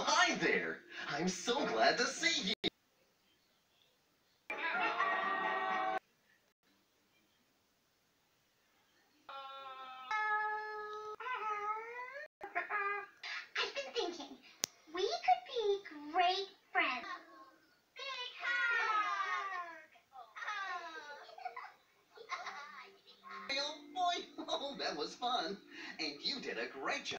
Hi there. I'm so glad to see you. I've been thinking, we could be great friends. Big hug! Oh boy, oh, that was fun. And you did a great job.